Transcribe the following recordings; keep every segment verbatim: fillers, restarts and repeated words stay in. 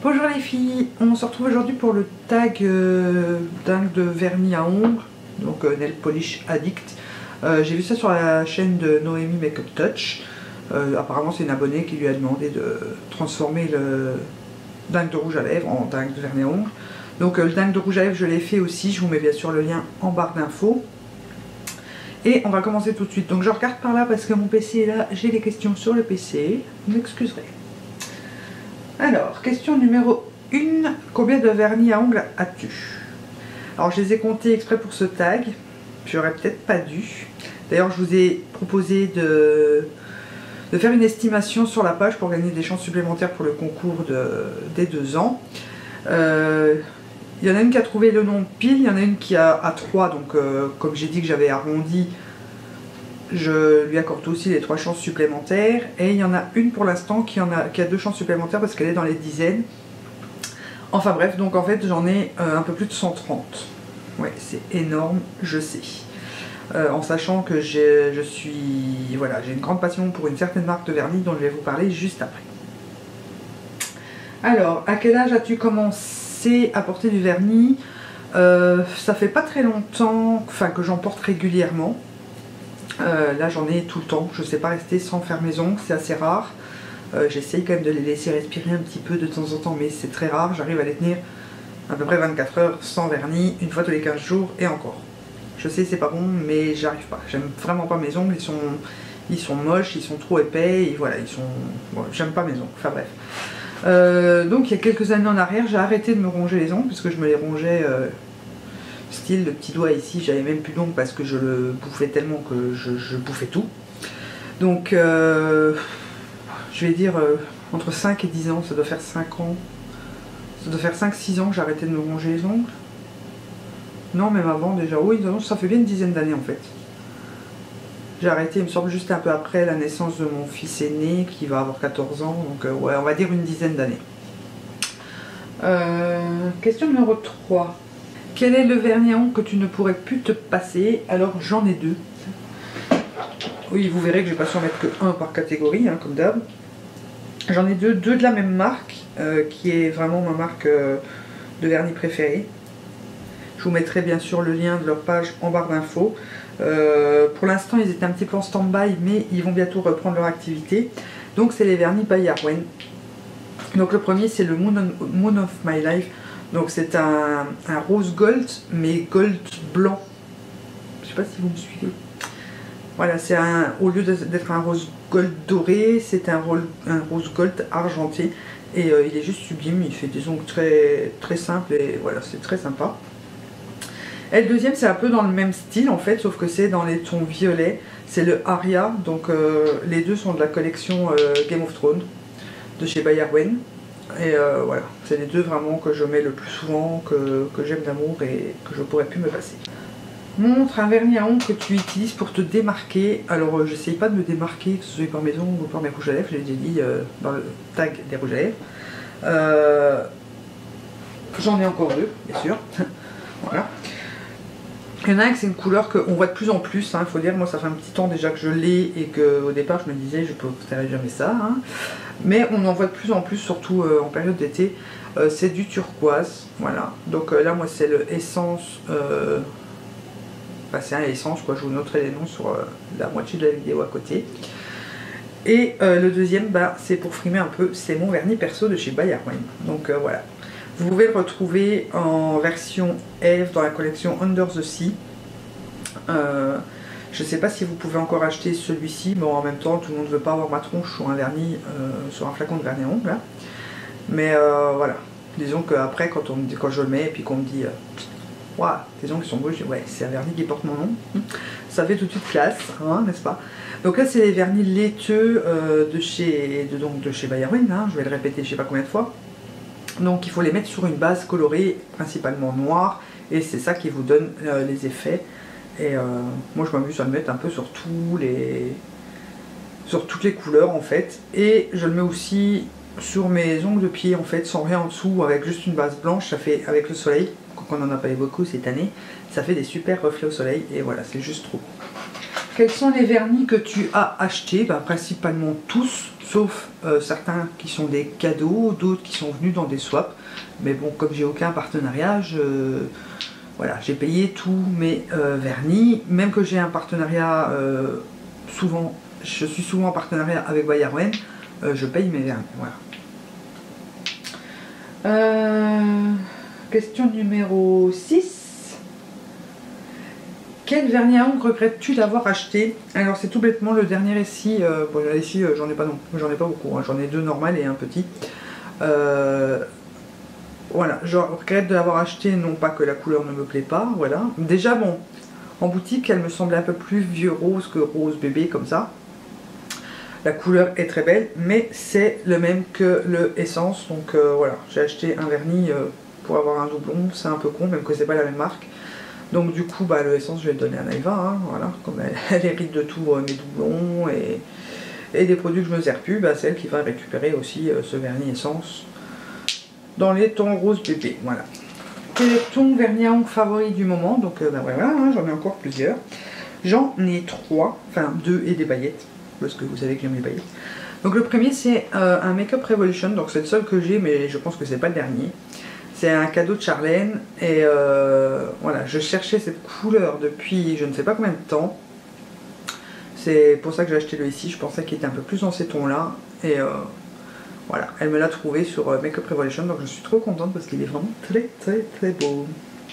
Bonjour les filles, on se retrouve aujourd'hui pour le tag euh, dingue de vernis à ongles, donc euh, Nail Polish Addict. Euh, J'ai vu ça sur la chaîne de Noémie Makeup Touch. Euh, apparemment c'est une abonnée qui lui a demandé de transformer le dingue de rouge à lèvres en dingue de vernis à ongles. Donc euh, le dingue de rouge à lèvres je l'ai fait aussi, je vous mets bien sûr le lien en barre d'infos. Et on va commencer tout de suite. Donc je regarde par là parce que mon P C est là, j'ai les questions sur le P C, vous m'excuserez. Alors, question numéro un, combien de vernis à ongles as-tu? Alors je les ai comptés exprès pour ce tag, j'aurais peut-être pas dû. D'ailleurs je vous ai proposé de, de faire une estimation sur la page pour gagner des chances supplémentaires pour le concours de, des deux ans. Euh, il y en a une qui a trouvé le nom pile, il y en a une qui a à trois, donc euh, comme j'ai dit que j'avais arrondi, je lui accorde aussi les trois chances supplémentaires. Et il y en a une pour l'instant qui, qui a deux chances supplémentaires parce qu'elle est dans les dizaines. Enfin bref, donc en fait j'en ai euh, un peu plus de cent trente. Ouais, c'est énorme, je sais. Euh, en sachant que je suis... Voilà, j'ai une grande passion pour une certaine marque de vernis dont je vais vous parler juste après. Alors, à quel âge as-tu commencé à porter du vernis? euh, Ça fait pas très longtemps enfin, que j'en porte régulièrement. Euh, là j'en ai tout le temps, je sais pas rester sans faire mes ongles, c'est assez rare. Euh, J'essaye quand même de les laisser respirer un petit peu de temps en temps, mais c'est très rare. J'arrive à les tenir à peu près vingt-quatre heures sans vernis, une fois tous les quinze jours et encore. Je sais c'est pas bon, mais j'arrive pas. J'aime vraiment pas mes ongles, ils sont, ils sont moches, ils sont trop épais, et voilà, ils sont... Bon, j'aime pas mes ongles, enfin bref. Euh, donc il y a quelques années en arrière, j'ai arrêté de me ronger les ongles, puisque je me les rongeais... Euh, style le petit doigt ici, j'avais même plus d'ongles parce que je le bouffais tellement que je, je bouffais tout. Donc euh, je vais dire euh, entre cinq et dix ans, ça doit faire cinq ans. Ça doit faire cinq six ans que j'ai arrêté de me ronger les ongles. Non, même avant déjà. Oui, ça fait bien une dizaine d'années en fait. J'ai arrêté, il me semble, juste un peu après la naissance de mon fils aîné qui va avoir quatorze ans. Donc euh, ouais, on va dire une dizaine d'années. Euh, question numéro trois. Quel est le vernis à ongles que tu ne pourrais plus te passer? Alors j'en ai deux. Oui, vous verrez que je vais pas sûrement mettre que un par catégorie, hein, comme d'hab. J'en ai deux, deux de la même marque, euh, qui est vraiment ma marque euh, de vernis préférée. Je vous mettrai bien sûr le lien de leur page en barre d'infos. Euh, pour l'instant ils étaient un petit peu en stand-by, mais ils vont bientôt reprendre leur activité. Donc c'est les vernis by Arwen. Donc le premier c'est le Moon, on, Moon of My Life. Donc c'est un, un rose gold, mais gold blanc. Je sais pas si vous me suivez. Voilà, c'est un, au lieu d'être un rose gold doré, c'est un, un rose gold argenté. Et euh, il est juste sublime, il fait des ongles très, très simples et voilà, c'est très sympa. Et le deuxième, c'est un peu dans le même style en fait, sauf que c'est dans les tons violets. C'est le Aria, donc euh, les deux sont de la collection euh, Game of Thrones de chez By Arwen. Et euh, voilà, c'est les deux vraiment que je mets le plus souvent, que, que j'aime d'amour et que je pourrais plus me passer. Montre un vernis à ongles que tu utilises pour te démarquer. Alors euh, j'essaye pas de me démarquer, que ce soit par mes ongles ou par mes rouges à lèvres, je l'ai déjà dit euh, dans le tag des rouges à lèvres. Euh, J'en ai encore deux, bien sûr. Voilà. Il y en a un que c'est une couleur qu'on voit de plus en plus, il hein, faut dire, moi ça fait un petit temps déjà que je l'ai et qu'au départ je me disais je peux faire jamais ça. Hein. Mais on en voit de plus en plus, surtout euh, en période d'été, euh, c'est du turquoise, voilà. Donc euh, là moi c'est le Essence, euh... enfin, c'est un Essence quoi, je vous noterai les noms sur euh, la moitié de la vidéo à côté. Et euh, le deuxième, bah, c'est pour frimer un peu, c'est mon vernis perso de chez By Arwen. Donc euh, voilà. Vous pouvez le retrouver en version Eve dans la collection Under the Sea. Euh, je ne sais pas si vous pouvez encore acheter celui-ci, mais en même temps tout le monde ne veut pas avoir ma tronche sur un vernis, euh, sur un flacon de vernis à ongles. Hein. Mais euh, voilà, disons qu'après quand, on me dit, quand je le mets et puis qu'on me dit « Waouh, tes ongles sont beaux », je dis « Ouais, c'est un vernis qui porte mon nom ». Ça fait tout de suite classe, hein, n'est-ce pas? Donc là c'est les vernis laiteux euh, de chez, de, donc, de chez By Arwen, hein, je vais le répéter je ne sais pas combien de fois. Donc il faut les mettre sur une base colorée, principalement noire, et c'est ça qui vous donne euh, les effets. Et euh, moi je m'amuse à le mettre un peu sur tous les, sur toutes les couleurs en fait. Et je le mets aussi sur mes ongles de pied en fait, sans rien en dessous, avec juste une base blanche. Ça fait avec le soleil, qu'on n'en a pas eu beaucoup cette année, ça fait des super reflets au soleil. Et voilà, c'est juste trop. Quels sont les vernis que tu as achetés? Bah, principalement tous, sauf euh, certains qui sont des cadeaux, d'autres qui sont venus dans des swaps. Mais bon, comme j'ai aucun partenariat, je, voilà, j'ai payé tous mes euh, vernis. Même que j'ai un partenariat, euh, souvent, je suis souvent en partenariat avec Bayerwen, euh, je paye mes vernis. Voilà. Euh, question numéro six. Quel vernis à ongles regrettes-tu d'avoir acheté? Alors c'est tout bêtement le dernier ici, euh, bon ici euh, j'en ai pas non, j'en ai pas beaucoup, hein, j'en ai deux normales et un petit. Euh, voilà, je regrette de l'avoir acheté, non pas que la couleur ne me plaît pas, voilà. Déjà bon, en boutique elle me semblait un peu plus vieux rose que rose bébé comme ça. La couleur est très belle, mais c'est le même que le Essence, donc euh, voilà, j'ai acheté un vernis euh, pour avoir un doublon, c'est un peu con, même que c'est pas la même marque. Donc du coup, bah, le Essence, je vais le donner à Naïva, hein, voilà, comme elle, elle hérite de tous euh, mes doublons et, et des produits que je ne me sers plus, bah, c'est elle qui va récupérer aussi euh, ce vernis Essence dans les tons rose bébé, voilà. Quel est ton vernis à ongles favori du moment? Donc euh, bah, voilà, hein, j'en ai encore plusieurs. J'en ai trois, enfin deux et des paillettes, parce que vous savez que j'aime les paillettes. Donc le premier c'est euh, un Make-up Revolution, donc c'est le seul que j'ai, mais je pense que c'est pas le dernier. C'est un cadeau de Charlène et euh, voilà, je cherchais cette couleur depuis je ne sais pas combien de temps. C'est pour ça que j'ai acheté le ici, je pensais qu'il était un peu plus dans ces tons là. Et euh, voilà, elle me l'a trouvé sur euh, Make-up Revolution, donc je suis trop contente parce qu'il est vraiment très très très beau.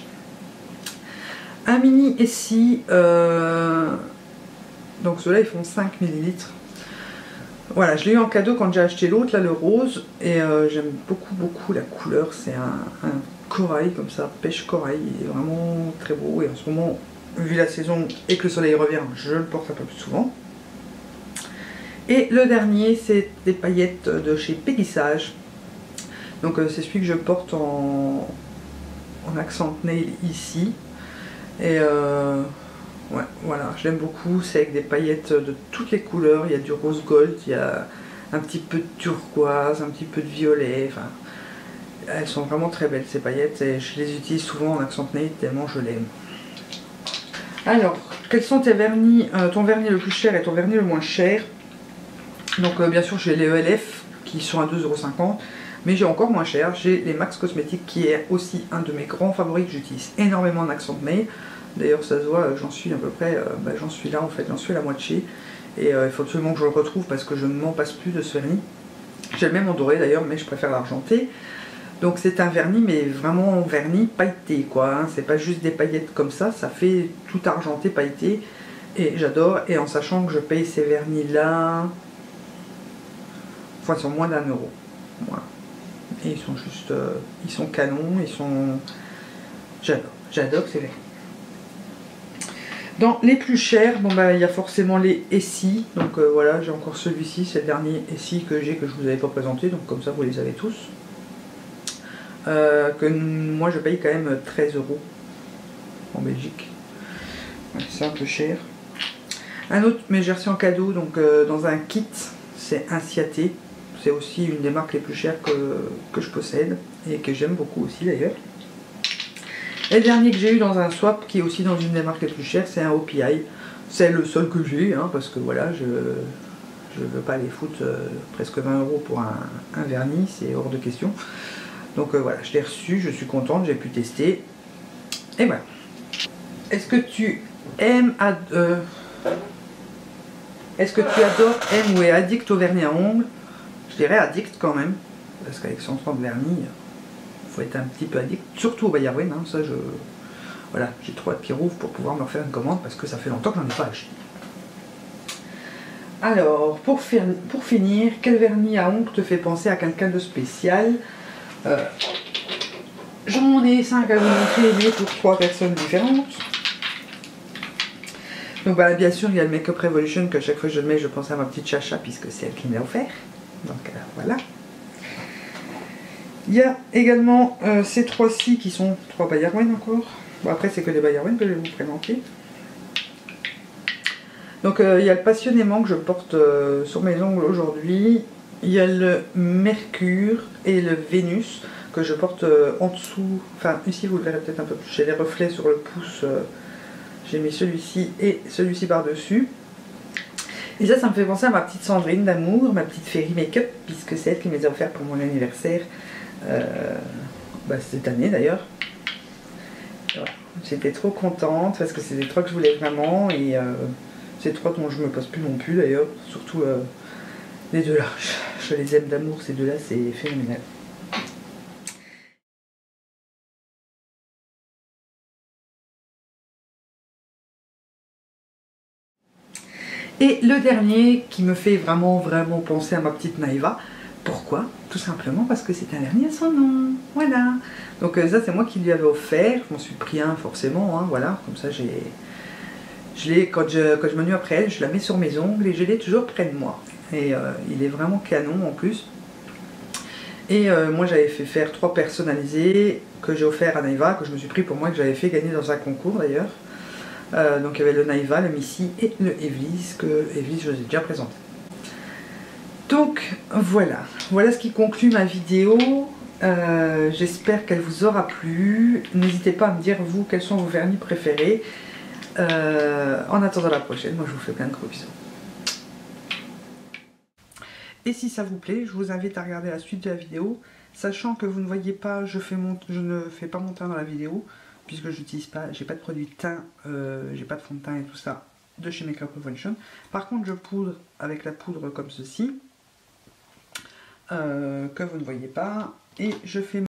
Un mini ici, euh, donc ceux-là ils font cinq millilitres. Voilà, je l'ai eu en cadeau quand j'ai acheté l'autre, là le rose, et euh, j'aime beaucoup beaucoup la couleur, c'est un, un corail comme ça, pêche corail, il est vraiment très beau, et en ce moment, vu la saison et que le soleil revient, je le porte un peu plus souvent. Et le dernier, c'est des paillettes de chez Pégissage, donc euh, c'est celui que je porte en, en accent nail ici, et euh, ouais, voilà, je l'aime beaucoup, c'est avec des paillettes de toutes les couleurs, il y a du rose gold, il y a un petit peu de turquoise, un petit peu de violet, enfin, elles sont vraiment très belles ces paillettes et je les utilise souvent en accent nail tellement je l'aime. Alors, quels sont tes vernis, euh, ton vernis le plus cher et ton vernis le moins cher? Donc euh, bien sûr j'ai les E L F qui sont à deux euros cinquante, mais j'ai encore moins cher, j'ai les Max Cosmetics qui est aussi un de mes grands favoris que j'utilise énormément en accent nail. D'ailleurs ça se voit, j'en suis à peu près, euh, bah, j'en suis là en fait, j'en suis à la moitié. Et euh, il faut absolument que je le retrouve parce que je ne m'en passe plus de ce vernis. J'ai le même en doré d'ailleurs, mais je préfère l'argenté. Donc c'est un vernis, mais vraiment vernis pailleté quoi. Hein. C'est pas juste des paillettes comme ça, ça fait tout argenté, pailleté. Et j'adore, et en sachant que je paye ces vernis là, enfin ils sont moins d'un euro. Voilà. Et ils sont juste, euh, ils sont canons, ils sont... J'adore, j'adore ces vernis. Dans les plus chers, bon bah il y a forcément les Essie, donc euh, voilà, j'ai encore celui-ci, c'est le dernier Essie que j'ai que je vous avais pas présenté, donc comme ça vous les avez tous. Euh, que moi je paye quand même treize euros en Belgique, ouais, c'est un peu cher. Un autre, mais j'ai reçu en cadeau, donc euh, dans un kit, c'est un Ciaté, c'est aussi une des marques les plus chères que, que je possède et que j'aime beaucoup aussi d'ailleurs. Et le dernier que j'ai eu dans un swap, qui est aussi dans une des marques les plus chères, c'est un O P I. C'est le seul que j'ai, hein, parce que voilà, je ne veux pas les foutre euh, presque vingt euros pour un, un vernis, c'est hors de question. Donc euh, voilà, je l'ai reçu, je suis contente, j'ai pu tester. Et voilà. Est-ce que tu aimes... Euh, Est-ce que tu adores, aimes ou es addict au vernis à ongles? Je dirais addict quand même, parce qu'avec cent trente vernis... faut être un petit peu addict, surtout au Bayerwen, hein, ça je... Voilà, j'ai trop de pirouve pour pouvoir me refaire une commande parce que ça fait longtemps que j'en ai pas acheté. Alors, pour, faire, pour finir, quel vernis à ongles te fait penser à quelqu'un de spécial? euh, J'en ai cinq à vous montrer, mais pour trois personnes différentes. Donc voilà, bien sûr, il y a le Make-up Revolution que chaque fois que je le mets, je pense à ma petite Chacha puisque c'est elle qui me l'a offert. Donc euh, voilà. Il y a également euh, ces trois-ci qui sont trois Bayerwen encore. Bon, après, c'est que des Bayerwen que je vais vous présenter. Donc, euh, il y a le Passionnément que je porte euh, sur mes ongles aujourd'hui. Il y a le Mercure et le Vénus que je porte euh, en dessous. Enfin, ici, vous le verrez peut-être un peu plus. J'ai les reflets sur le pouce. Euh, J'ai mis celui-ci et celui-ci par-dessus. Et ça, ça me fait penser à ma petite Sandrine d'amour, ma petite Fairy Make-up, puisque c'est elle qui me les a offerts pour mon anniversaire, euh, bah, cette année d'ailleurs. Voilà. J'étais trop contente parce que c'est des trois que je voulais vraiment, et euh, c'est trois dont je me pose plus non plus d'ailleurs, surtout euh, les deux là. Je, je les aime d'amour, ces deux là, c'est phénoménal. Et le dernier qui me fait vraiment vraiment penser à ma petite Naïva. Pourquoi? Tout simplement parce que c'est un dernier à son nom. Voilà. Donc euh, ça c'est moi qui lui avais offert. Je m'en suis pris un forcément. Hein, voilà. Comme ça j'ai... Je l'ai, quand je, quand je m'ennuie après elle, je la mets sur mes ongles et je l'ai toujours près de moi. Et euh, il est vraiment canon en plus. Et euh, moi j'avais fait faire trois personnalisés que j'ai offert à Naïva, que je me suis pris pour moi, que j'avais fait gagner dans un concours d'ailleurs. Euh, donc il y avait le Naïva, le Missy et le Evely's, que Evely's je vous ai déjà présenté. Donc voilà, voilà ce qui conclut ma vidéo. Euh, J'espère qu'elle vous aura plu. N'hésitez pas à me dire vous quels sont vos vernis préférés. Euh, en attendant la prochaine, moi je vous fais plein de gros bisous. Et si ça vous plaît, je vous invite à regarder la suite de la vidéo, sachant que vous ne voyez pas, je, fais mon, je ne fais pas mon teint dans la vidéo, puisque j'utilise pas, j'ai pas de produit de teint, euh, j'ai pas de fond de teint et tout ça de chez Makeup Revolution. Par contre, je poudre avec la poudre comme ceci, euh, que vous ne voyez pas, et je fais